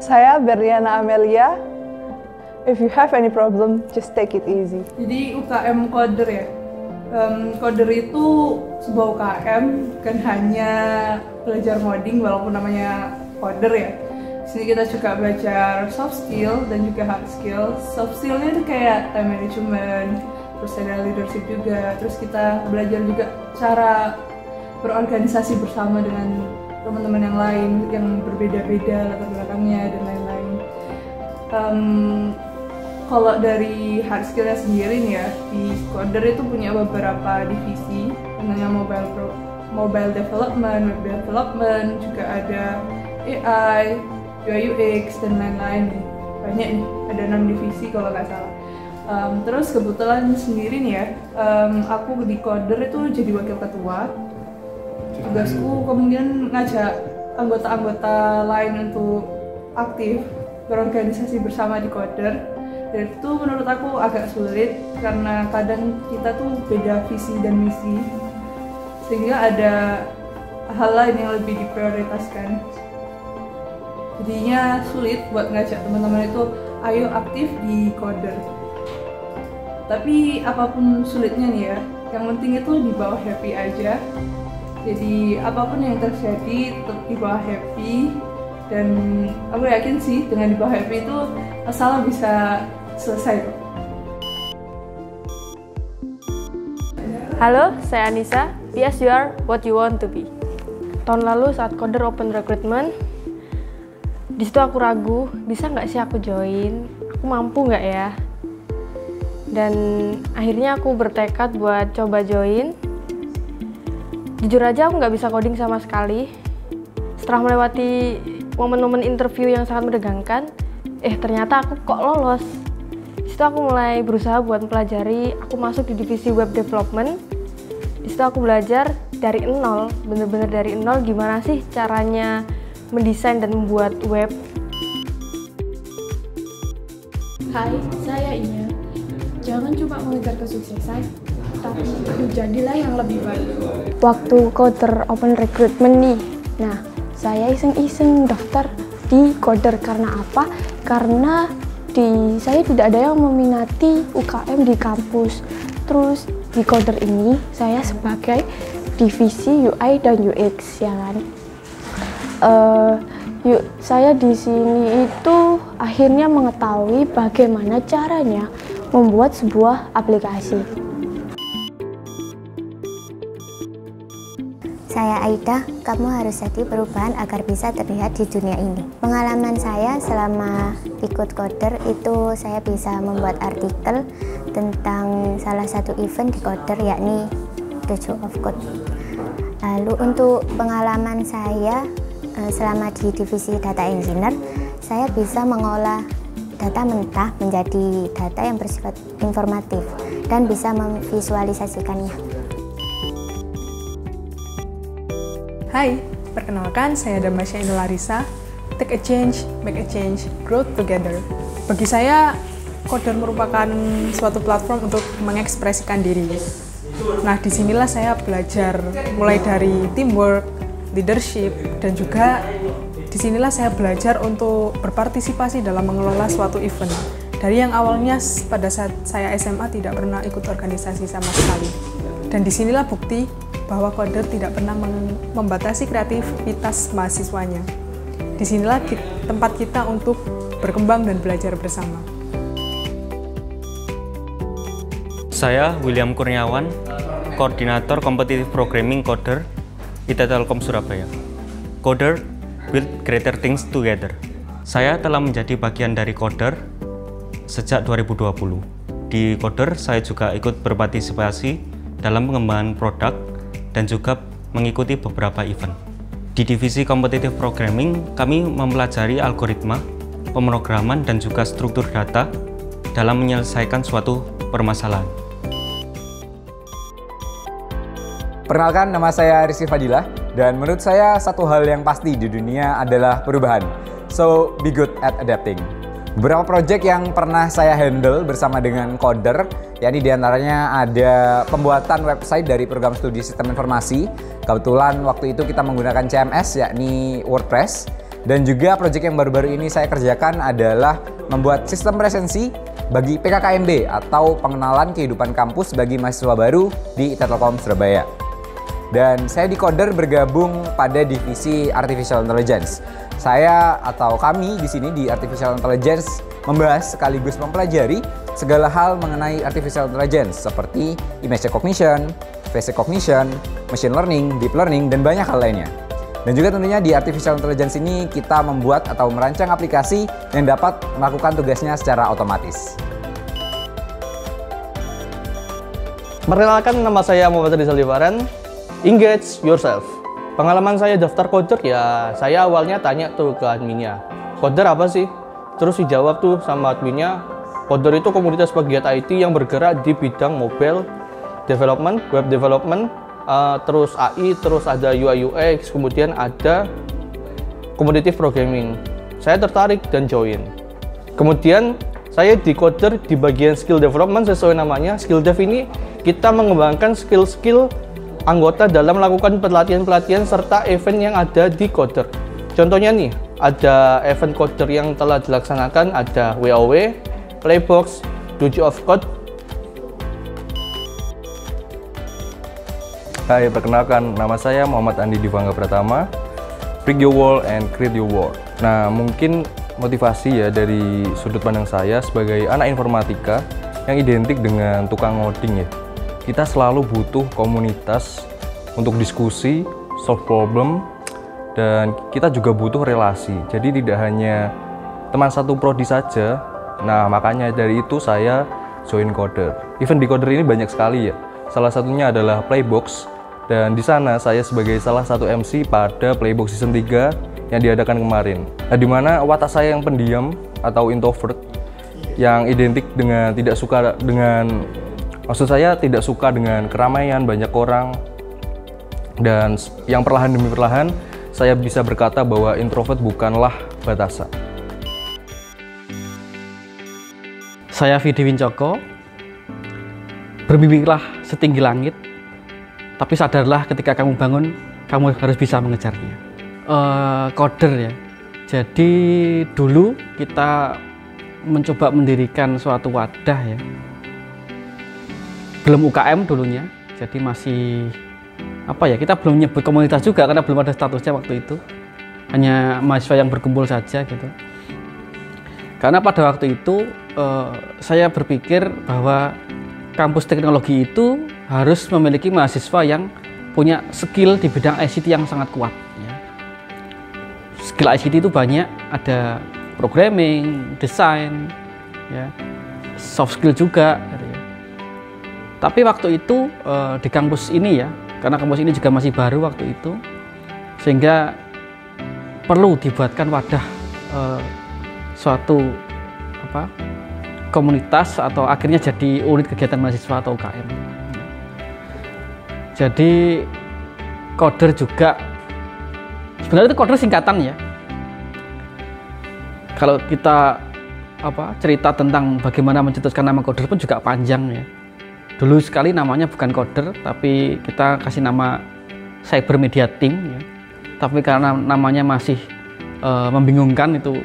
Saya Berliana Amelia. If you have any problem, just take it easy. Jadi UKM Coder ya. Coder itu sebuah UKM, bukan hanya belajar coding walaupun namanya coder ya. Di sini kita juga belajar soft skill dan juga hard skill. Soft skillnya itu kayak time management, terus ada leadership juga. Terus kita belajar juga cara berorganisasi bersama dengan teman-teman yang lain yang berbeda-beda latar belakangnya dan lain-lain. Kalau dari hard skillnya sendiri nih ya, di Coder itu punya beberapa divisi, namanya mobile development, web development, juga ada AI, UI UX dan lain-lain nih. Banyak nih, ada 6 divisi kalau nggak salah. Terus kebetulan sendiri nih ya, aku di Coder itu jadi wakil ketua. Tugasku kemudian ngajak anggota-anggota lain untuk aktif berorganisasi bersama di Coder. Dan itu menurut aku agak sulit karena kadang kita tuh beda visi dan misi, sehingga ada hal lain yang lebih diprioritaskan. Jadinya sulit buat ngajak teman-teman itu ayo aktif di Coder. Tapi apapun sulitnya nih ya, yang penting itu dibawa happy aja. Jadi apapun yang terjadi tetap dibawa happy. Dan aku yakin sih dengan dibawa happy itu masalah bisa selesai. Halo, saya Anissa. Yes, you are what you want to be. Tahun lalu saat Coder open recruitment, di situ aku ragu, bisa nggak sih aku join? Aku mampu nggak ya? Dan akhirnya aku bertekad buat coba join. Jujur aja aku nggak bisa coding sama sekali. Setelah melewati momen-momen interview yang sangat menegangkan, ternyata aku kok lolos. Di situ aku mulai berusaha buat mempelajari, aku masuk di divisi web development. Di situ aku belajar dari nol, bener-bener dari nol gimana sih caranya mendesain dan membuat web. Hai, saya Inya. Jangan cuma mengejar kesuksesan, tapi jadilah yang lebih baik. Waktu Coder open recruitment nih, nah saya iseng-iseng daftar di Coder. Karena apa? Karena saya tidak ada yang meminati UKM di kampus. Terus di Coder ini saya sebagai divisi UI dan UX ya kan. Saya di sini itu akhirnya mengetahui bagaimana caranya membuat sebuah aplikasi. Saya Aida, kamu harus jadi perubahan agar bisa terlihat di dunia ini. Pengalaman saya selama ikut Coder itu saya bisa membuat artikel tentang salah satu event di Coder, yakni The Joy of Code. Lalu untuk pengalaman saya selama di divisi data engineer, saya bisa mengolah data mentah menjadi data yang bersifat informatif dan bisa memvisualisasikannya. Hai, perkenalkan saya Damasya Indolarisa. Take a change, make a change, grow together. Bagi saya, Coder merupakan suatu platform untuk mengekspresikan diri. Nah, disinilah saya belajar mulai dari teamwork, leadership, dan juga disinilah saya belajar untuk berpartisipasi dalam mengelola suatu event. Dari yang awalnya pada saat saya SMA tidak pernah ikut organisasi sama sekali. Dan disinilah bukti bahwa Coder tidak pernah membatasi kreativitas mahasiswanya. Disinilah tempat kita untuk berkembang dan belajar bersama. Saya William Kurniawan, Koordinator Competitive Programming Coder, IT Telkom Surabaya. Coder, build greater things together. Saya telah menjadi bagian dari Coder sejak 2020. Di Coder, saya juga ikut berpartisipasi dalam pengembangan produk dan juga mengikuti beberapa event. Di divisi Competitive Programming, kami mempelajari algoritma, pemrograman, dan juga struktur data dalam menyelesaikan suatu permasalahan. Perkenalkan, nama saya Rizky Fadilah, dan menurut saya satu hal yang pasti di dunia adalah perubahan. So, be good at adapting. Beberapa proyek yang pernah saya handle bersama dengan Coder, yakni diantaranya ada pembuatan website dari program studi sistem informasi. Kebetulan waktu itu kita menggunakan CMS, yakni WordPress. Dan juga proyek yang baru-baru ini saya kerjakan adalah membuat sistem presensi bagi PKKMB atau pengenalan kehidupan kampus bagi mahasiswa baru di IT Telkom Surabaya. Dan saya di Coder bergabung pada divisi Artificial Intelligence. Saya atau kami di sini di Artificial Intelligence membahas sekaligus mempelajari segala hal mengenai Artificial Intelligence seperti image recognition, face recognition, machine learning, deep learning, dan banyak hal lainnya. Dan juga tentunya di Artificial Intelligence ini kita membuat atau merancang aplikasi yang dapat melakukan tugasnya secara otomatis. Perkenalkan, nama saya Muhammad Rizal Livaran. Engage yourself. Pengalaman saya daftar Coder ya, saya awalnya tanya tuh ke adminnya, Coder apa sih? Terus dijawab tuh sama adminnya, Coder itu komunitas pegiat IT yang bergerak di bidang mobile development, web development, terus AI, terus ada UI UX, kemudian ada competitive programming. Saya tertarik dan join. Kemudian saya di Coder di bagian skill development sesuai namanya. Skill dev ini kita mengembangkan skill-skill anggota dalam melakukan pelatihan-pelatihan serta event yang ada di Coder. Contohnya nih, ada event Coder yang telah dilaksanakan, ada WOW, Playbox, Dojo of Code. Hai, perkenalkan, nama saya Muhammad Andi Divangga Pratama. Break your wall and create your world. Nah, mungkin motivasi ya dari sudut pandang saya sebagai anak informatika yang identik dengan tukang ngoding ya. Kita selalu butuh komunitas untuk diskusi, solve problem, dan kita juga butuh relasi. Jadi tidak hanya teman satu prodi saja. Nah, makanya dari itu saya join Coder. Event di Coder ini banyak sekali ya. Salah satunya adalah Playbox. Dan di sana saya sebagai salah satu MC pada Playbox Season 3 yang diadakan kemarin. Nah, di mana watak saya yang pendiam atau introvert yang identik dengan tidak suka dengan, maksud saya tidak suka dengan keramaian, banyak orang, dan yang perlahan demi perlahan saya bisa berkata bahwa introvert bukanlah batasan. Saya Vidi Wincoko. Bermimpilah setinggi langit, tapi sadarlah ketika kamu bangun, kamu harus bisa mengejarnya. Coder ya. Jadi dulu kita mencoba mendirikan suatu wadah ya. Belum UKM dulunya, jadi masih apa ya? Kita belum nyebut komunitas juga karena belum ada statusnya waktu itu. Hanya mahasiswa yang berkumpul saja gitu. Karena pada waktu itu saya berpikir bahwa kampus teknologi itu harus memiliki mahasiswa yang punya skill di bidang ICT yang sangat kuat. Ya. Skill ICT itu banyak, ada programming, desain, ya, soft skill juga. Gitu ya. Tapi waktu itu di kampus ini ya, karena kampus ini juga masih baru waktu itu, sehingga perlu dibuatkan wadah suatu komunitas atau akhirnya jadi unit kegiatan mahasiswa atau UKM. Jadi Coder juga sebenarnya itu Coder singkatan ya. Kalau kita cerita tentang bagaimana mencetuskan nama Coder pun juga panjang ya. Dulu sekali namanya bukan Coder, tapi kita kasih nama Cyber Media Team ya. Tapi karena namanya masih membingungkan itu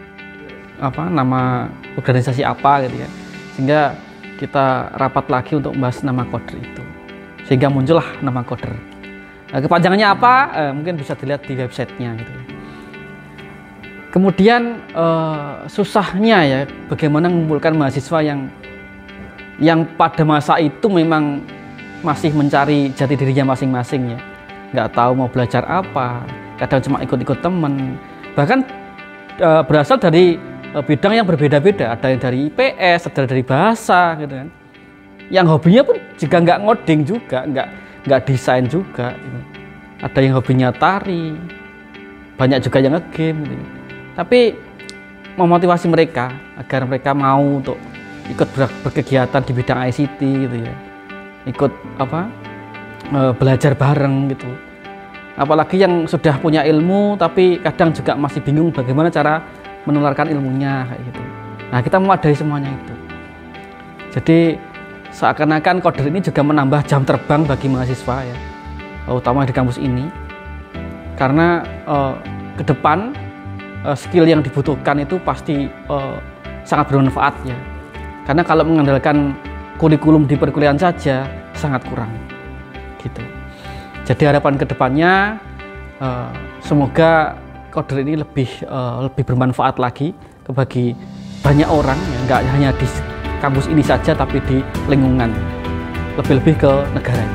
nama organisasi apa gitu ya, sehingga kita rapat lagi untuk membahas nama Coder itu, sehingga muncullah nama Coder. Nah, kepanjangannya apa? Mungkin bisa dilihat di websitenya gitu ya. Kemudian susahnya ya bagaimana mengumpulkan mahasiswa yang pada masa itu memang masih mencari jati dirinya masing-masing ya, nggak tahu mau belajar apa, kadang cuma ikut-ikut temen, bahkan berasal dari bidang yang berbeda-beda, ada yang dari IPS, ada dari bahasa gitu kan. Yang hobinya pun juga nggak ngoding juga, nggak desain juga gitu. Ada yang hobinya tari, banyak juga yang nge-game gitu. Tapi memotivasi mereka agar mereka mau untuk ikut berkegiatan di bidang ICT gitu ya, ikut belajar bareng gitu. Apalagi yang sudah punya ilmu tapi kadang juga masih bingung bagaimana cara menularkan ilmunya kayak gitu. Nah, kita memadai semuanya itu. Jadi seakan-akan Coder ini juga menambah jam terbang bagi mahasiswa ya, utama di kampus ini. Karena ke depan skill yang dibutuhkan itu pasti sangat bermanfaat ya. Karena kalau mengandalkan kurikulum di perkuliahan saja sangat kurang gitu. Jadi harapan kedepannya semoga coder ini lebih bermanfaat lagi bagi banyak orang ya, nggak hanya di kampus ini saja tapi di lingkungan, lebih-lebih ke negara.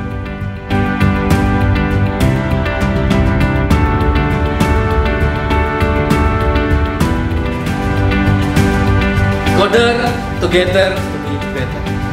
Coder together to be better.